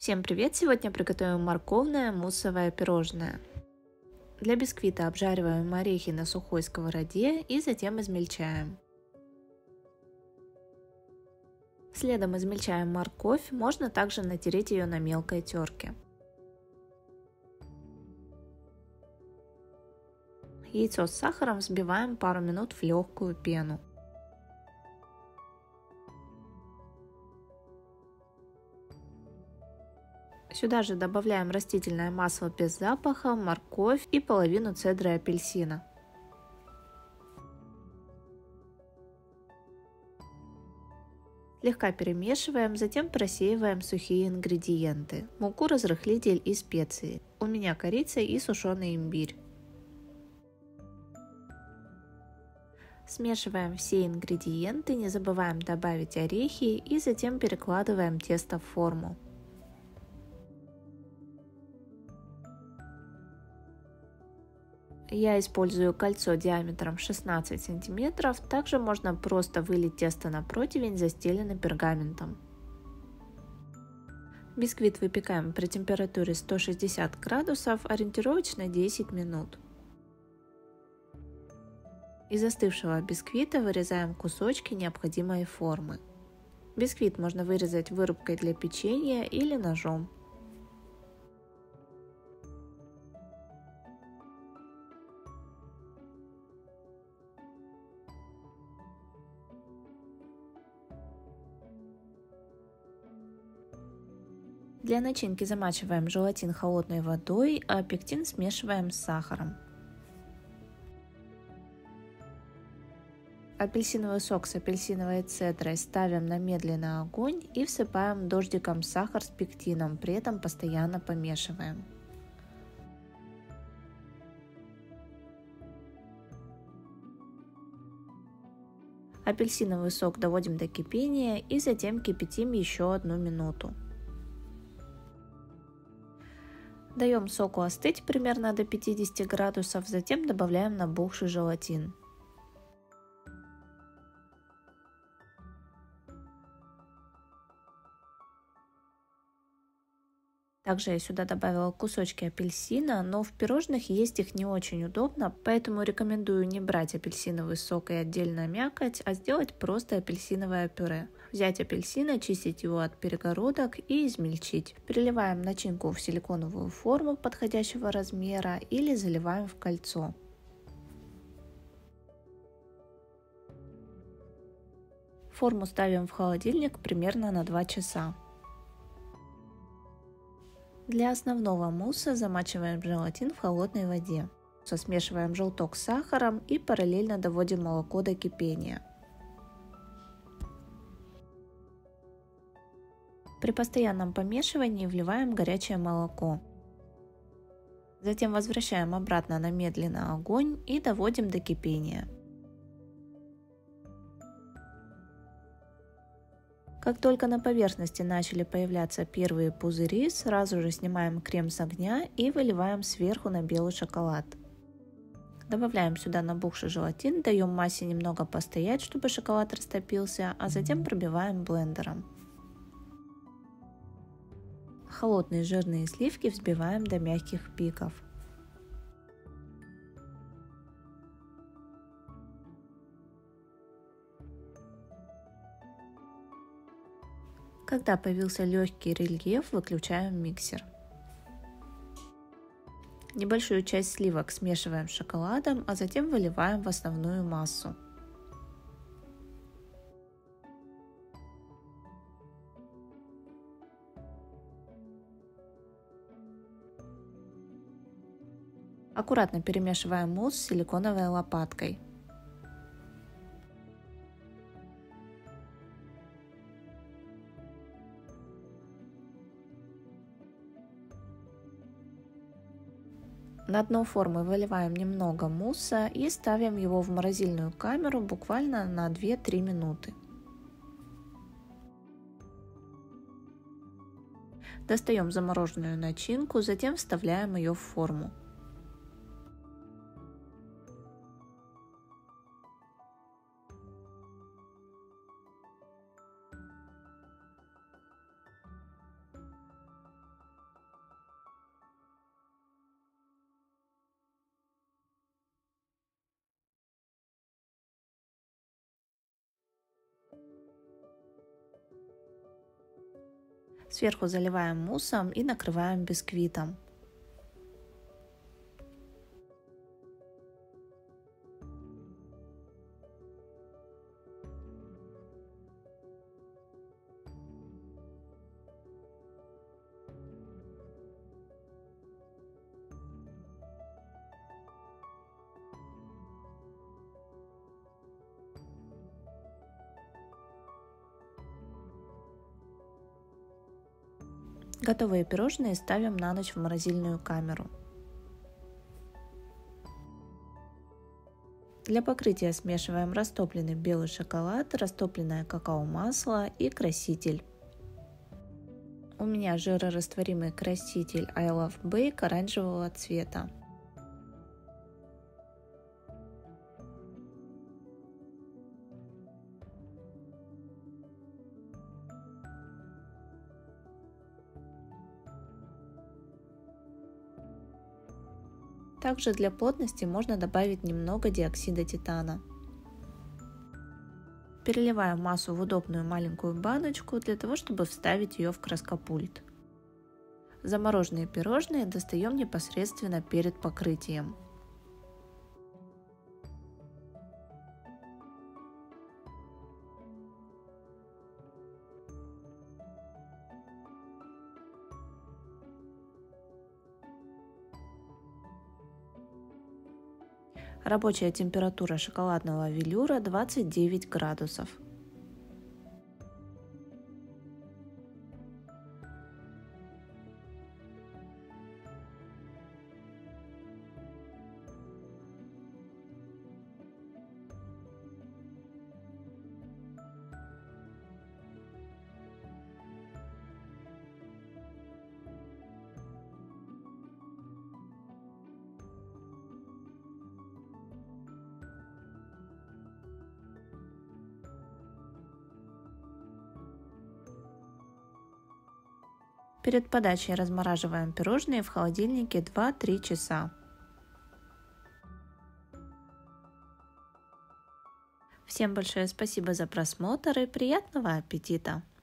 Всем привет! Сегодня приготовим морковное муссовое пирожное. Для бисквита обжариваем орехи на сухой сковороде и затем измельчаем. Следом измельчаем морковь, можно также натереть ее на мелкой терке. Яйцо с сахаром взбиваем пару минут в легкую пену. Сюда же добавляем растительное масло без запаха, морковь и половину цедры апельсина. Слегка перемешиваем, затем просеиваем сухие ингредиенты: муку, разрыхлитель и специи. У меня корица и сушеный имбирь. Смешиваем все ингредиенты, не забываем добавить орехи и затем перекладываем тесто в форму. Я использую кольцо диаметром 16 сантиметров, также можно просто вылить тесто на противень, застеленный пергаментом. Бисквит выпекаем при температуре 160 градусов, ориентировочно 10 минут. Из остывшего бисквита вырезаем кусочки необходимой формы. Бисквит можно вырезать вырубкой для печенья или ножом. Для начинки замачиваем желатин холодной водой, а пектин смешиваем с сахаром. Апельсиновый сок с апельсиновой цедрой ставим на медленный огонь и всыпаем дождиком сахар с пектином, при этом постоянно помешиваем. Апельсиновый сок доводим до кипения и затем кипятим еще 1 минуту. Даем соку остыть примерно до 50 градусов, затем добавляем набухший желатин. Также я сюда добавила кусочки апельсина, но в пирожных есть их не очень удобно, поэтому рекомендую не брать апельсиновый сок и отдельно мякоть, а сделать просто апельсиновое пюре. Взять апельсин, очистить его от перегородок и измельчить. Переливаем начинку в силиконовую форму подходящего размера или заливаем в кольцо. Форму ставим в холодильник примерно на 2 часа. Для основного мусса замачиваем желатин в холодной воде. Смешиваем желток с сахаром и параллельно доводим молоко до кипения. При постоянном помешивании вливаем горячее молоко. Затем возвращаем обратно на медленный огонь и доводим до кипения. Как только на поверхности начали появляться первые пузыри, сразу же снимаем крем с огня и выливаем сверху на белый шоколад. Добавляем сюда набухший желатин, даем массе немного постоять, чтобы шоколад растопился, а затем пробиваем блендером. Холодные жирные сливки взбиваем до мягких пиков. Когда появился легкий рельеф, выключаем миксер. Небольшую часть сливок смешиваем с шоколадом, а затем выливаем в основную массу. Аккуратно перемешиваем мусс с силиконовой лопаткой. На дно формы выливаем немного мусса и ставим его в морозильную камеру буквально на 2-3 минуты. Достаем замороженную начинку, затем вставляем ее в форму. Сверху заливаем муссом и накрываем бисквитом. Готовые пирожные ставим на ночь в морозильную камеру. Для покрытия смешиваем растопленный белый шоколад, растопленное какао-масло и краситель. У меня жирорастворимый краситель I Love Bake оранжевого цвета. Также для плотности можно добавить немного диоксида титана. Переливаю массу в удобную маленькую баночку для того, чтобы вставить ее в краскопульт. Замороженные пирожные достаем непосредственно перед покрытием. Рабочая температура шоколадного велюра 29 градусов. Перед подачей размораживаем пирожные в холодильнике 2-3 часа. Всем большое спасибо за просмотр и приятного аппетита!